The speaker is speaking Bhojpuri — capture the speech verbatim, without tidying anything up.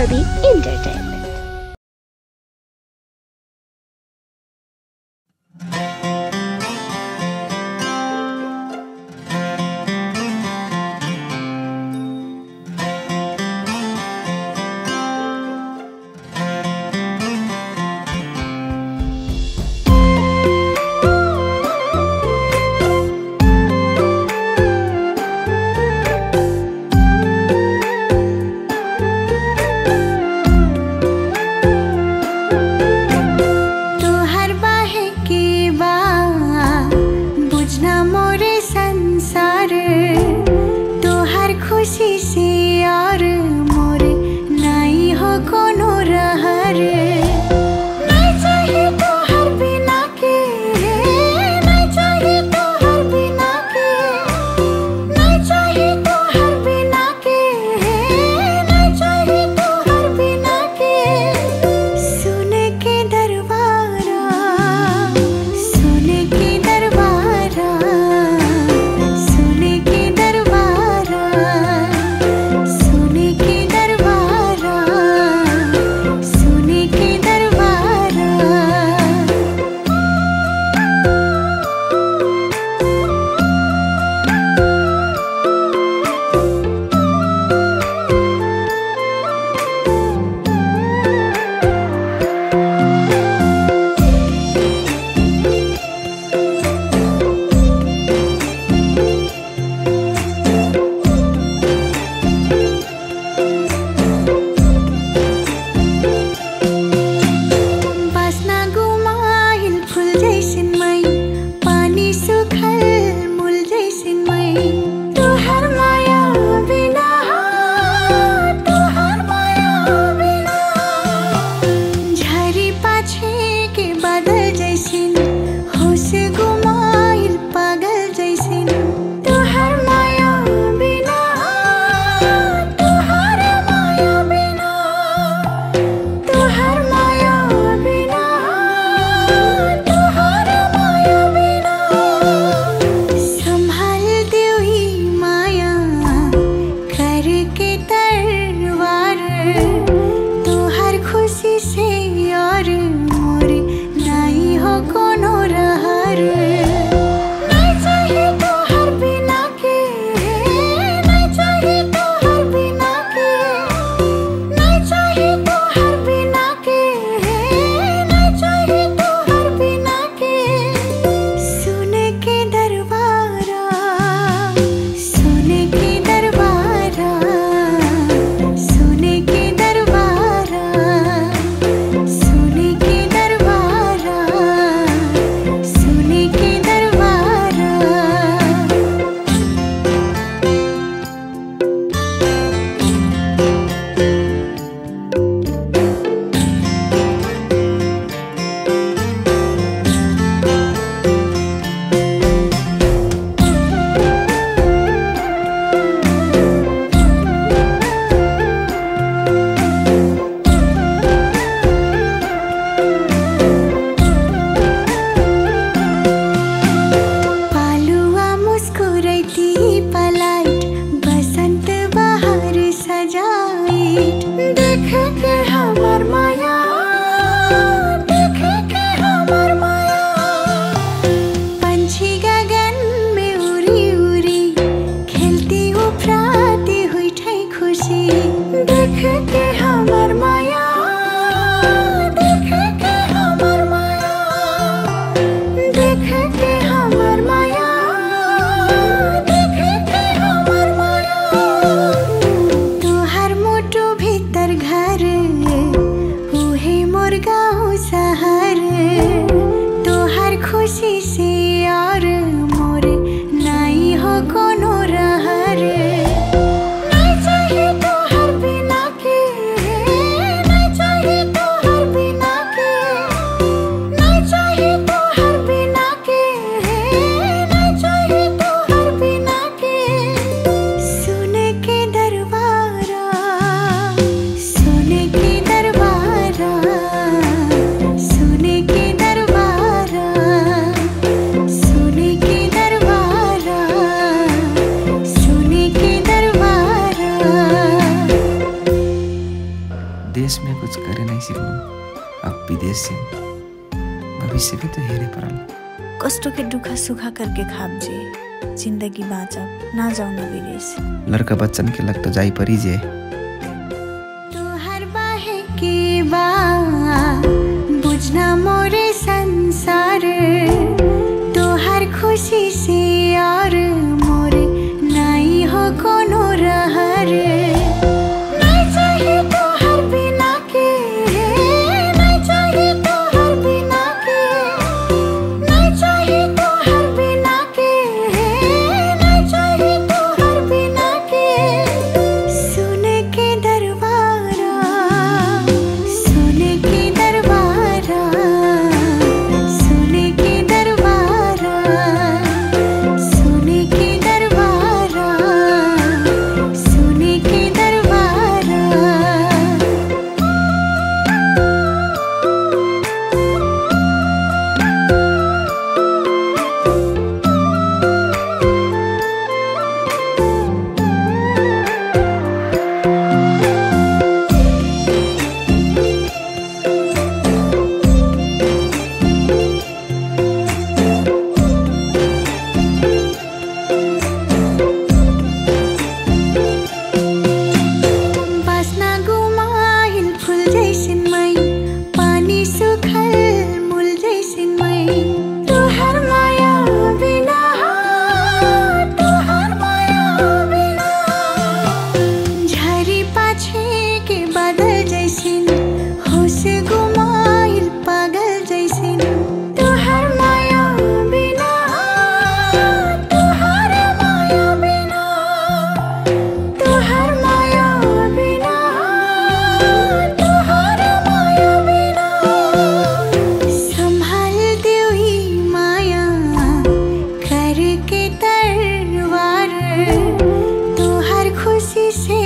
और भी एंटरटेनमेंट। देश में कुछ करे नहीं सिक्नु, अब विदेश से भविष्य भी तो हेरे परल। कष्टों के दुखा सुखा करके खाप जे, जिंदगी बाँचब ना जाऊ न विदेश। लड़का बच्चन के लग तो जाई परी जे। तोहर बाहे के बा बुझना मोरे संसार, तोहर खुशी से और मोरे नहीं हो कोनो रहर। नहीं चाहिए तोहर बिना के, नहीं चाहिए तोहर बिना के, नहीं चाहिए तोहर बिना के, नहीं चाहिए तोहर बिना के। सुन के दरबारा, सुन के दरबारा, सुन के दरबारा, सुन के दरबारा, सुन के दरबारा। बास्ना गुमाइल फूल जैसिन मै, पानी सुखल मूल जैसिन मै। तोहर माया बिना, तोहर माया बिना, झरी पाछे के बादल जैसिन, होश गुमाइल पागल जैसिन। तोहर माया बिना, तोहर माया बिना, तोहर माया बिना, तोहर माया बिना। संभाल देऊ ही माया करके तरवार, तोहर खुशी से